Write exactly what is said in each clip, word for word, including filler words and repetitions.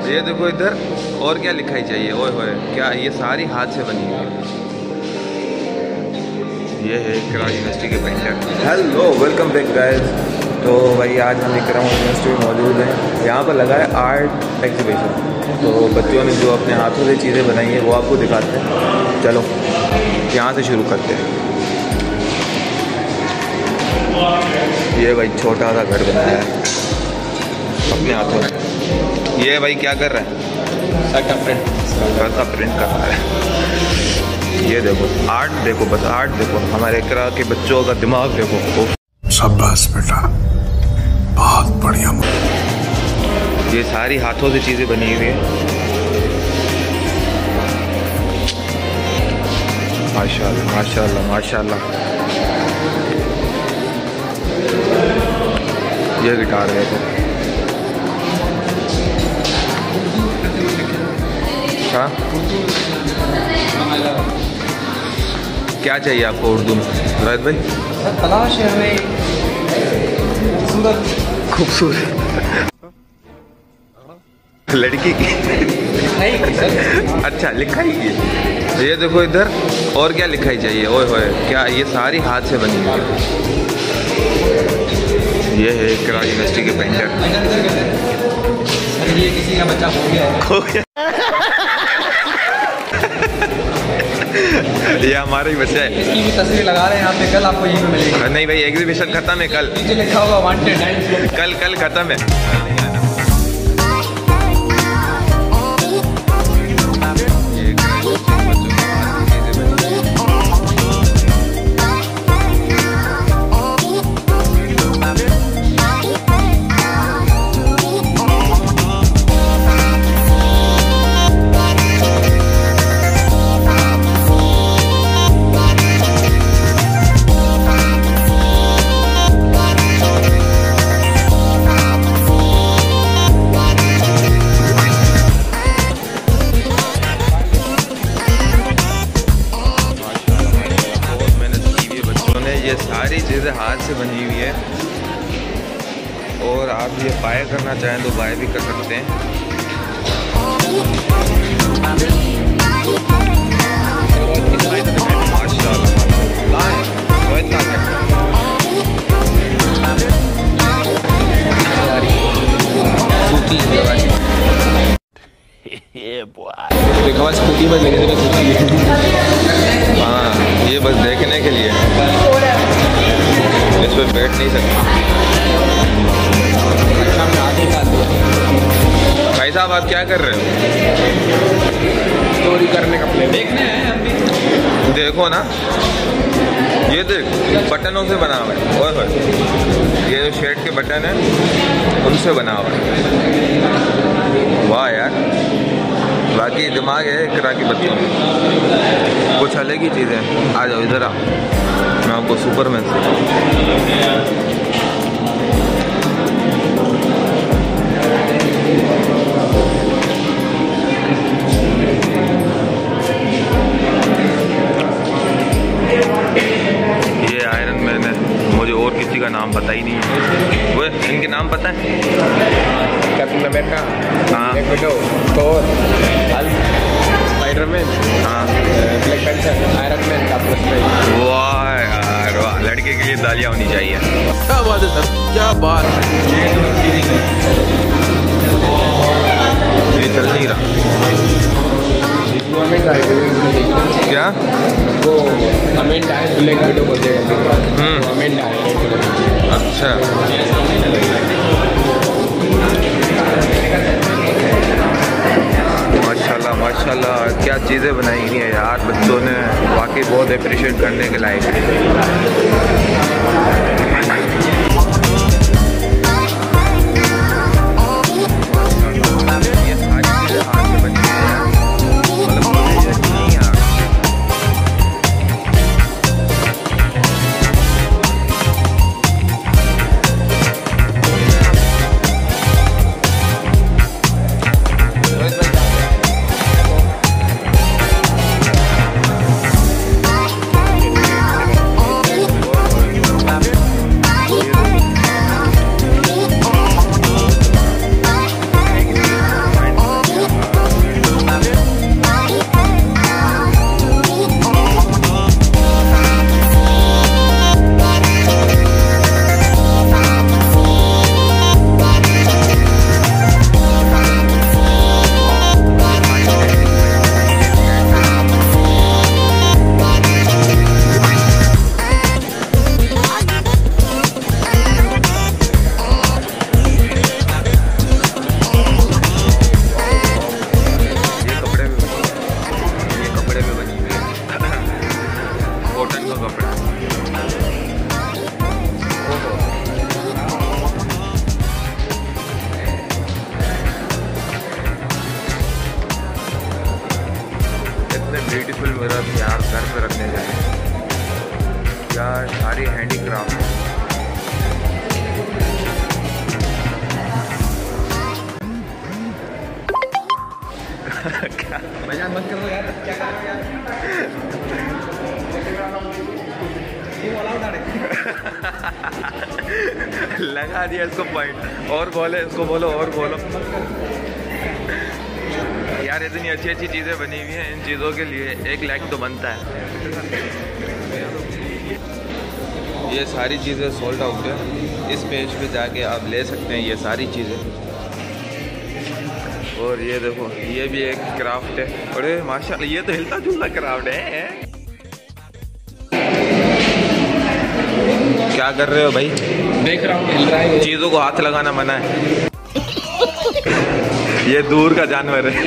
ये देखो इधर, और क्या लिखाई चाहिए। ओए होए, क्या ये सारी हाथ से बनी हुई है। ये है इकरा यूनिवर्सिटी के painter. Hello, welcome back guys. तो भाई आज हम इकरा यूनिवर्सिटी में मौजूद हैं। यहाँ पर लगा है आर्ट एग्जीबिशन। तो बच्चों ने जो अपने हाथों से चीज़ें बनाई हैं वो आपको दिखाते हैं। चलो यहाँ से शुरू करते हैं। ये भाई छोटा सा घर बनाया है अपने हाथों से। ये भाई क्या कर रहा है? सर का प्रिंट सर का प्रिंट कर रहा है। ये देखो आर्ट, देखो बस आर्ट देखो। हमारे इकरा के बच्चों का दिमाग देखो। शाबाश बेटा, बहुत बढ़िया। ये सारी हाथों से चीज़ें बनी हुई है। माशाल्लाह माशाल्लाह माशाल्लाह। ये गिटार है तो हाँ, क्या चाहिए आपको उर्दू में राहिद भाई? तलाश है हमें खूबसूरत खूबसूरत लड़की की नहीं सर। अच्छा, लिखाई की। ये देखो इधर, और क्या लिखाई चाहिए। ओए होए, क्या ये सारी हाथ से बनी हुई है। ये है इकरा यूनिवर्सिटी के पेंटर। ये किसी का बच्चा हो गया है। हो गया। ये हमारा ही बच्चा है। इसकी भी तस्वीर लगा रहे हैं यहाँ पे, कल आपको यहीं पे मिलेगी। नहीं भाई, एग्जीबिशन खत्म है कल। नीचे लिखा होगा वांटेड। कल कल खत्म है। ये सारी चीज़ें हाथ से बनी हुई है, और आप ये बाय करना चाहें तो बाय भी कर सकते हैं। देखो स्कूटी पर लेके हाँ, ये बस देखने के लिए, इस पर बैठ नहीं सकते। भाई साहब, आप क्या कर रहे हो? स्टोरी करने का प्लान देखने हैं हम भी। देखो ना, ये देख, बटनों से बना हुआ है। ओए होए, ये जो शर्ट के बटन है उनसे बना हुआ है। वाह यार, बाकी दिमाग है इकरा के बच्चों में, कुछ अलग ही चीज़ें। आ जाओ इधर आओ, मैं आपको सुपरमैन से। ये आयरन मैन है। मुझे और किसी का नाम पता ही नहीं है। वो इनके नाम पता है? कैप्टन अमेरिका, हाँ, Black Widow, Thor, Hulk, Spiderman, हाँ, Black Panther, Iron Man, Captain America. वाह यार वाह, लड़के के लिए तालियां होनी चाहिए। क्या बात है सर, क्या बात है। ये चल नहीं रहा क्या? वो अमेंडा है, ब्लैक विडो बोलते हैं। अमेंडा है। अच्छा, माशाल्लाह माशाल्लाह, क्या चीज़ें बनाई हुई है यार बच्चों ने। वाकई बहुत अप्रिशिएट करने के लायक है। फुल मिरर यार घर पे रखने चाहिए यार, सारी हैंडीक्राफ्ट है। क्या मजाक मत करो यार, क्या कर रहे हो यार? लगा दिया इसको पॉइंट। और बोले इसको, बोलो और बोलो यार। इतनी अच्छी अच्छी चीज़ें बनी हुई हैं, इन चीज़ों के लिए एक लाइक तो बनता है। ये सारी चीज़ें सोल्ड आउट है। इस पेज पे जाके आप ले सकते हैं ये सारी चीज़ें। और ये देखो, ये भी एक क्राफ्ट है। अरे माशाल्लाह, ये तो हिलता जुलता क्राफ्ट है। क्या कर रहे हो भाई? देख रहा हूँ, हिल रहा है। चीज़ों को हाथ लगाना मना है। ये दूर का जानवर है।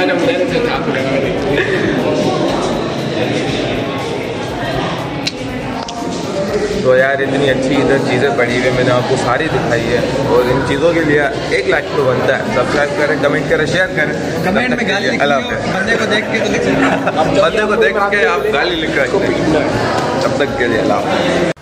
तो यार इतनी अच्छी इधर चीज़ें पड़ी हुई, मैंने आपको सारी दिखाई है। और इन चीज़ों के लिए एक लाइक तो बनता है। सब्सक्राइब करें, कमेंट करें, शेयर करें। कमेंट में गाली लिखो, बंदे को देख के तो लिख सकते हैं। बंदे को देख के आप गाली लिख रहे हैं। तब तक के लिए अल्लाह।